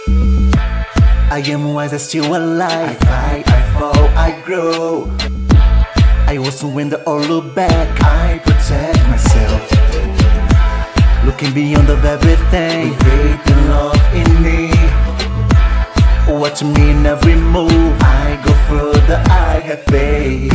I am wise, I'm still alive. I fight, I fall, I grow. I will surrender or look back. I protect myself, looking beyond of everything. With faith and love in me, watch me in every move. I go further, I have faith.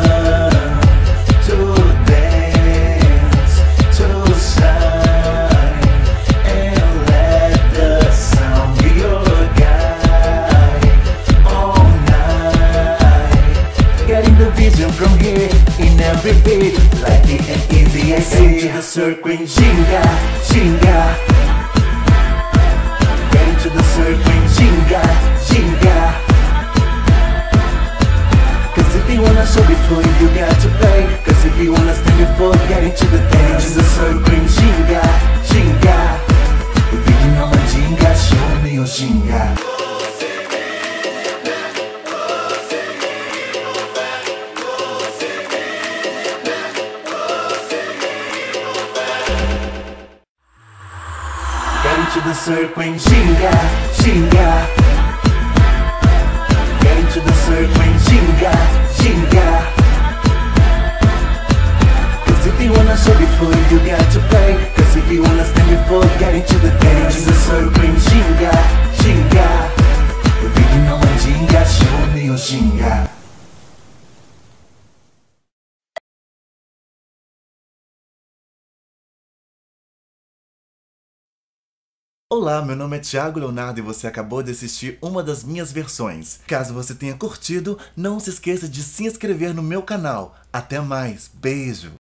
To dance, to shine, and let the sound be your guide all night. Getting the vision from here in every beat, like it and easy I see. To the circle and ginga, ginga. Getting to the circle and ginga, ginga. Cause if you wanna show before you got to play. Cause if you wanna stand before getting to the dance. To the circle and ginga, ginga. If you know my ginga, show me your ginga. Getting to the circle and ginga, ginga. Getting to the circle and ginga, ginga. Cause if you wanna show before you got to play. Cause if you wanna stand before getting to the dance. To the circle and ginga, ginga. If you know my ginga, show me your ginga. Olá, meu nome é Thiago Leonardo e você acabou de assistir uma das minhas versões. Caso você tenha curtido, não se esqueça de se inscrever no meu canal. Até mais, beijo!